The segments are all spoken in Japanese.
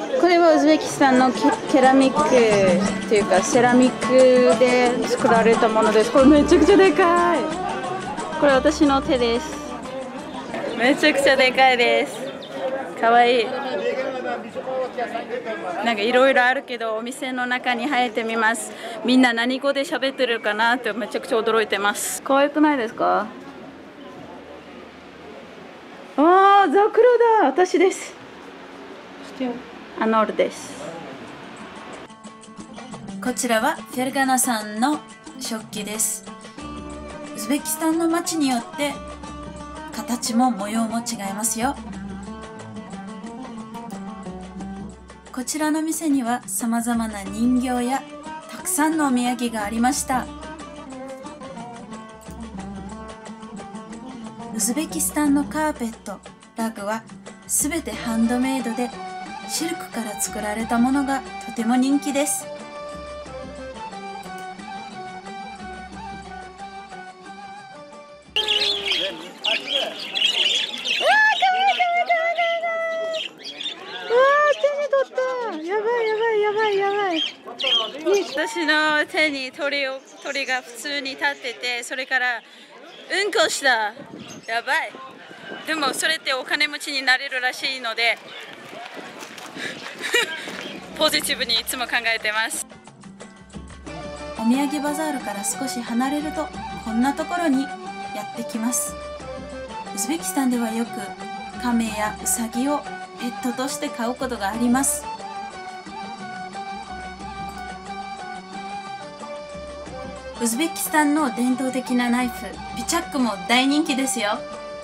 これはウズベキスタンのケラミックっていうかセラミックで作られたものです。これめちゃくちゃでかい。これ私の手です。めちゃくちゃでかいです。かわいい。なんかいろいろあるけどお店の中に入ってみます。みんな何語で喋ってるかなってめちゃくちゃ驚いてます。可愛くないですか？ああ、ザクロだ。私です。アノールです。こちらはフェルガナさんの食器です。ウズベキスタンの街によって形も模様も違いますよ。こちらの店にはさまざまな人形やたくさんのお土産がありました。ウズベキスタンのカーペット、ラグはすべてハンドメイドでシルクから作られたものがとても人気です。私の手に鳥が普通に立ってて、それからうんこした。やばい。でもそれってお金持ちになれるらしいのでポジティブにいつも考えてます。お土産バザールから少し離れるとこんなところにやってきます。ウズベキスタンではよくカメやウサギをペットとして飼うことがあります。ウズベキスタンの伝統的なナイフ、ピチャックも大人気ですよ。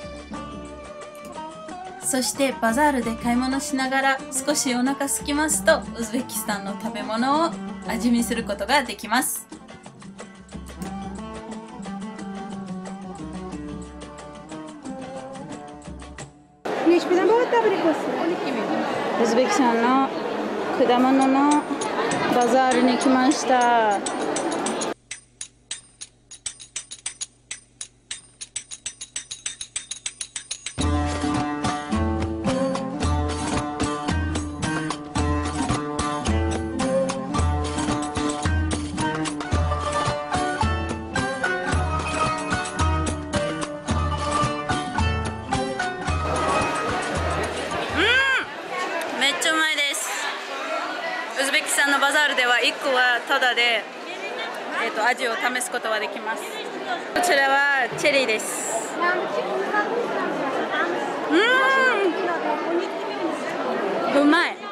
そしてバザールで買い物しながら少しお腹空きますとウズベキスタンの食べ物を味見することができます。ウズベキスタンの果物のバザールに来ました。ウズベキスタンのバザールでは1個はタダで、味を試すことができます。こちらはチェリーです。うまい。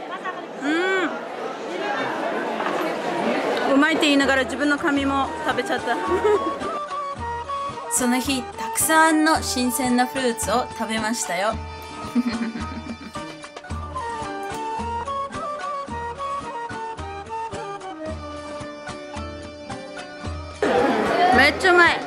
うまいって言いながら自分の髪も食べちゃったその日たくさんの新鮮なフルーツを食べましたよめっちゃうまい。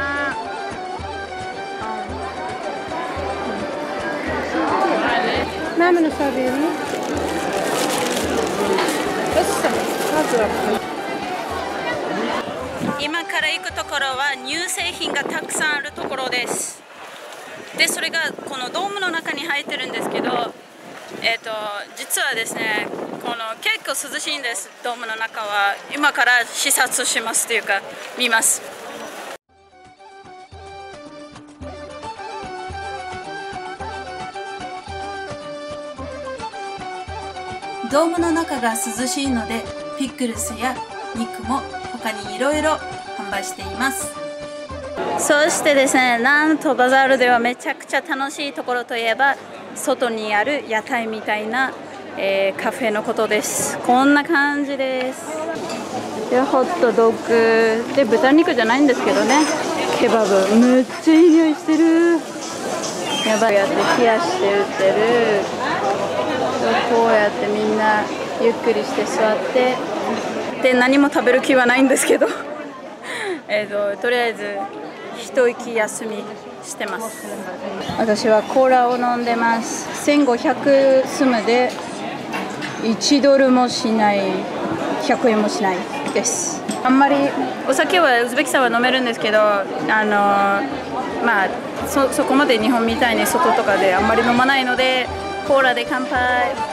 今から行くところは乳製品がたくさんあるところです。で、それがこのドームの中に入ってるんですけど、実はですね、結構涼しいんです。ドームの中は今から視察しますというか見ます。ドームの中が涼しいのでピックルスや肉も他にいろいろ販売しています。そしてですね、なんとバザールではめちゃくちゃ楽しいところといえば外にある屋台みたいな、カフェのことです。こんな感じです。でホットドッグで豚肉じゃないんですけどね、ケバブめっちゃいい匂いしてる。やばい、やって冷やして売ってる。こうやってみんなゆっくりして座ってで何も食べる気はないんですけどとりあえず一息休みしてます。私はコーラを飲んでます。1500スムで1ドルもしない、100円もしないです。あんまりお酒はウズベキスタンは飲めるんですけど、そこまで日本みたいに外とかであんまり飲まないのでコーラで乾杯。